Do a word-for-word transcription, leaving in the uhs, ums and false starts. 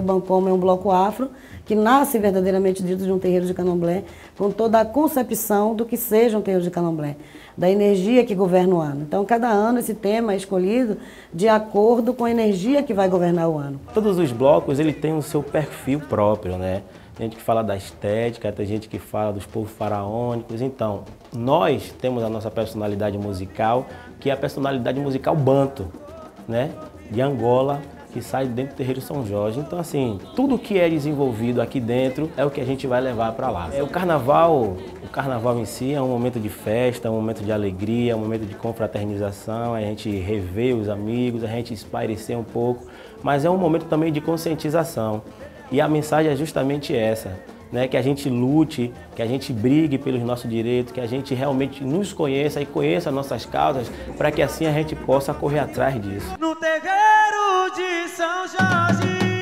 Bancoma é um bloco afro, que nasce verdadeiramente dentro de um terreiro de candomblé, com toda a concepção do que seja um terreiro de candomblé, da energia que governa o ano. Então, cada ano esse tema é escolhido de acordo com a energia que vai governar o ano. Todos os blocos ele tem o seu perfil próprio, né? Tem gente que fala da estética, tem gente que fala dos povos faraônicos. Então, nós temos a nossa personalidade musical, que é a personalidade musical banto, né? De Angola, que sai dentro do terreiro São Jorge. Então, assim, tudo que é desenvolvido aqui dentro é o que a gente vai levar para lá. É, o carnaval, o carnaval em si é um momento de festa, é um momento de alegria, é um momento de confraternização, a gente rever os amigos, a gente espairecer um pouco, mas é um momento também de conscientização. E a mensagem é justamente essa, né? Que a gente lute, que a gente brigue pelos nossos direitos, que a gente realmente nos conheça e conheça as nossas causas, para que assim a gente possa correr atrás disso. No terreiro de São Jorge.